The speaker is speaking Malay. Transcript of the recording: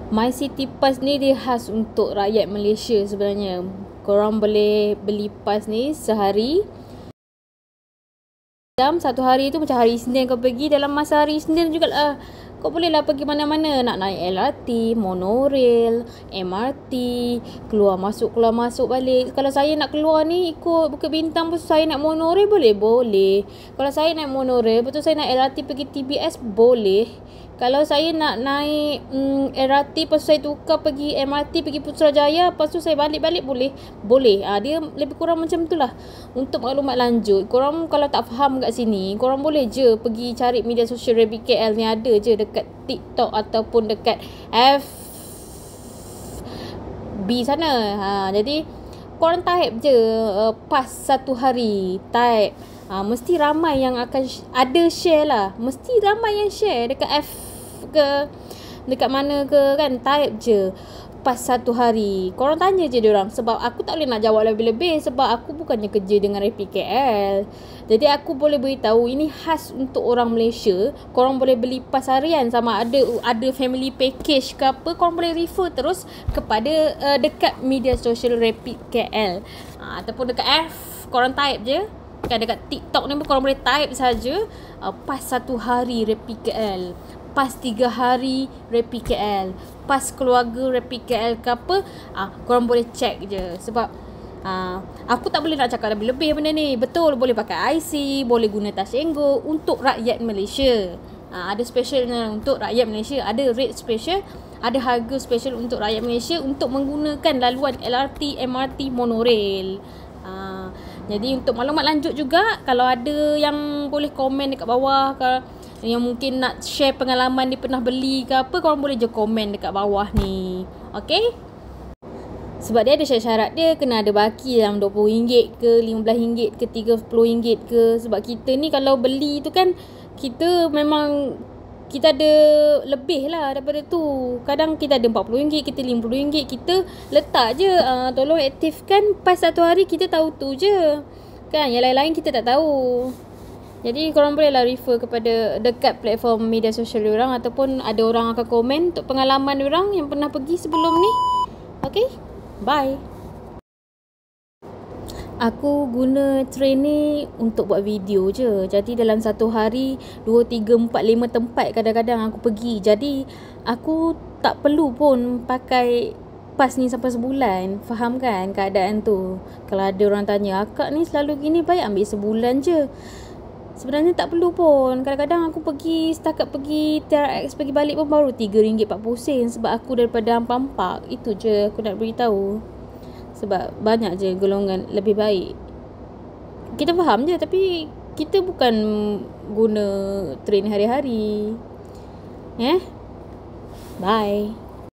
MyCityPass ni dia khas untuk rakyat Malaysia sebenarnya. Korang boleh beli pass ni sehari. Dalam satu hari tu, macam hari Isnin kau pergi, dalam masa hari Isnin jugalah kau bolehlah pergi mana-mana. Nak naik LRT, monorail, MRT, keluar masuk balik. Kalau saya nak keluar ni ikut Bukit Bintang, lepas tu saya naik monorail, boleh. Kalau saya naik monorail, lepas tu saya naik LRT pergi TBS, boleh. Kalau saya nak naik LRT, lepas tu saya tukar pergi MRT, pergi Putrajaya, lepas tu saya balik boleh. Dia lebih kurang macam tu lah. Untuk maklumat lanjut, korang kalau tak faham kat sini, korang boleh je pergi cari media sosial Rabbit KL ni, ada je dekat TikTok ataupun dekat FB sana. Jadi korang type je pas satu hari, type. Mesti ramai yang akan ada share lah. Mesti ramai yang share dekat F ke dekat mana ke kan. Type je pas satu hari. Korang tanya je diorang. Sebab aku tak boleh nak jawab lebih-lebih, sebab aku bukannya kerja dengan RPKL. Jadi aku boleh beritahu ini khas untuk orang Malaysia. Korang boleh beli pas harian, sama ada family package ke apa, korang boleh refer terus kepada dekat media sosial Rapid KL. Ataupun dekat F, korang type je. Kan dekat TikTok ni korang boleh type saja pas satu hari Rapid KL, pas 3 hari Rapid KL, pas keluarga Rapid KL ke apa, korang boleh check je. Sebab aku tak boleh nak cakap lebih-lebih benda ni. Betul, boleh pakai IC, boleh guna Tashengo untuk rakyat Malaysia. Ada specialnya untuk rakyat Malaysia, ada rate special, ada harga special untuk rakyat Malaysia untuk menggunakan laluan LRT, MRT, monorail. Jadi untuk maklumat lanjut juga, kalau ada yang boleh komen dekat bawah, yang mungkin nak share pengalaman dia pernah beli ke apa, korang boleh je komen dekat bawah ni. Okay? Sebab dia ada syarat-syarat dia, kena ada baki dalam RM20 ke, RM15 ke, RM30 ke. Sebab kita ni kalau beli tu kan, kita memang kita ada lebih lah daripada tu. Kadang kita ada RM40, kita RM50, kita letak je. Tolong aktifkan pas satu hari, kita tahu tu je kan. Yang lain-lain kita tak tahu. Jadi korang bolehlah refer kepada dekat platform media sosial diorang, ataupun ada orang akan komen untuk pengalaman diorang yang pernah pergi sebelum ni. Okay, bye. Aku guna train ni untuk buat video je. Jadi dalam satu hari 2, 3, 4, 5 tempat kadang-kadang aku pergi. Jadi aku tak perlu pun pakai pas ni sampai sebulan. Faham kan keadaan tu? Kalau ada orang tanya, akak ni selalu gini, baik ambil sebulan je. Sebenarnya tak perlu pun. Kadang-kadang aku setakat pergi TRX pergi balik pun baru RM3.40 sebab aku daripada Ampang Park. Itu je aku nak beritahu. Sebab banyak je golongan lebih baik. Kita faham je, tapi kita bukan guna train hari-hari. Bye.